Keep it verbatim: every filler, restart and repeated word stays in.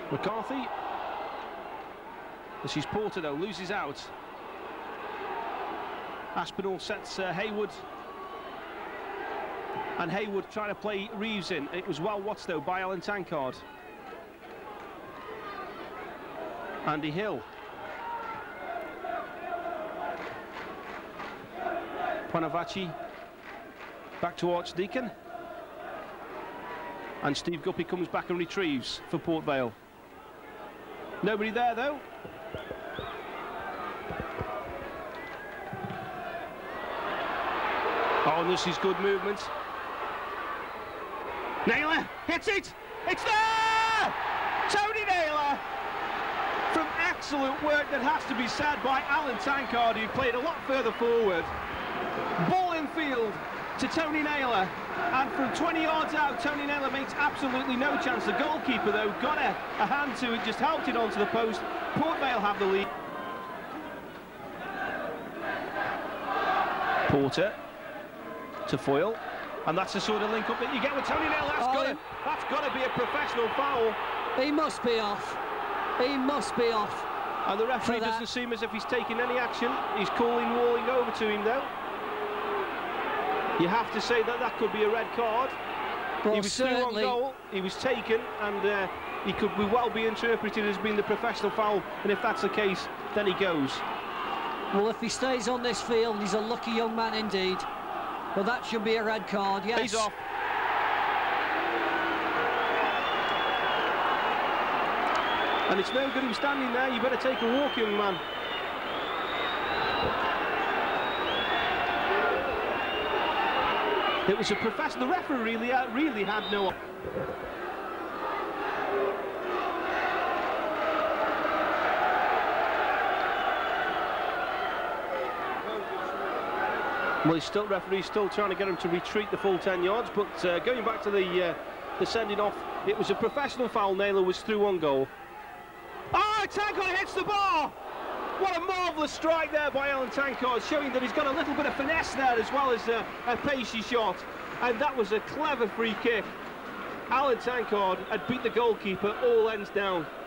McCarthy. This is Porter though, loses out. Aspinall sets uh, Haywood. And Haywood trying to play Reeves in. It was well watched though by Alan Tankard. Andy Hill. Panavachi back to Archdeacon. And Steve Guppy comes back and retrieves for Port Vale. Nobody there though. Oh, and this is good movement. Naylor hits it! It's there! Tony Naylor! From excellent work that has to be said by Alan Tankard, who played a lot further forward. Ball in field to Tony Naylor. And from twenty yards out, Tony Naylor makes absolutely no chance. The goalkeeper, though, got a, a hand to it, just helped it onto the post. Port Vale have the lead. Porter to Foyle. And that's the sort of link-up that you get with Tony Naylor. That's oh, got to, that's got to be a professional foul. He must be off. He must be off. And the referee doesn't seem as if he's taking any action. He's calling Walling over to him, though. You have to say that that could be a red card. Well, he was through on goal, he was taken, and uh, he could be well be interpreted as being the professional foul, and if that's the case, then he goes. Well, if he stays on this field, he's a lucky young man indeed. Well, that should be a red card, yes. He's off. And it's no good him standing there, you better take a walk, young man. It was a professional. The referee really, uh, really had no. Well, he's still referee's still trying to get him to retreat the full ten yards. But uh, going back to the uh, the sending off, it was a professional foul. Naylor was through on goal. Oh, Tankard hits the bar. What a marvellous strike there by Alan Tankard, showing that he's got a little bit of finesse there as well as a, a pacey shot. And that was a clever free kick. Alan Tankard had beat the goalkeeper all ends down.